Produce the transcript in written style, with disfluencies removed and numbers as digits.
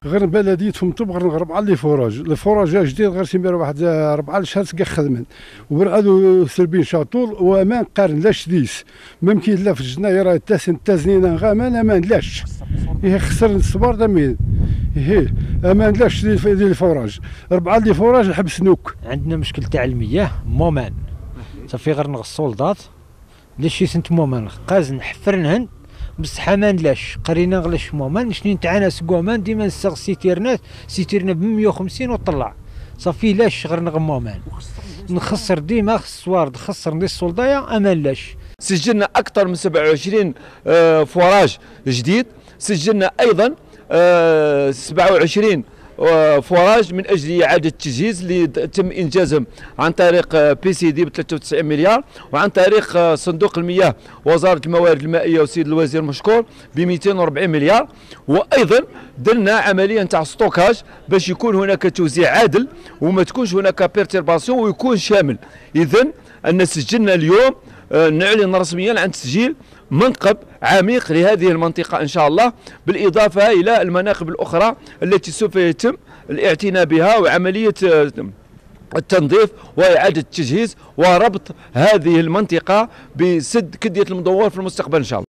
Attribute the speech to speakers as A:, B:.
A: غير بلديه فمتوب غير 4 لي فوراج، الفوراج جديد غير تيمير واحد 4 شهور كاع خدمن وبرعدو سربين شاطول وامان قارن لاش ديس ممكن لا في الجنايه راه التازنين غامان امان لاش خسر الصبار دمين امان لاش ديال الفوراج 4 لي فوراج حبس نوك.
B: عندنا مشكل تاع المياه مومان صافي غير نغسو لدات لاش سنت مومان قاز نحفرنهن بصح ما ندلاش قرينا غلاش مومان شنين تاعنا سكومان ديما نسغ سيتيرنا ب 150 وطلع صافي لاش غير نغمومان نخسر ديما السوارد خسر ندير السولدايا امان لاش.
C: سجلنا اكثر من 27 فوراج جديد، سجلنا ايضا 27 فوراج من اجل اعاده التجهيز اللي تم انجازهم عن طريق بي سي دي ب 93 مليار وعن طريق صندوق المياه وزاره الموارد المائيه والسيد الوزير مشكور ب 240 مليار. وايضا درنا عمليه نتاع ستوكاج باش يكون هناك توزيع عادل وما تكونش هناك بيرتيرباسيون ويكون شامل. اذا ان سجلنا اليوم نعلن رسميا عن تسجيل منقب عميق لهذه المنطقة إن شاء الله، بالإضافة إلى المناقب الأخرى التي سوف يتم الاعتناء بها وعملية التنظيف وإعادة التجهيز وربط هذه المنطقة بسد كدية المدور في المستقبل إن شاء الله.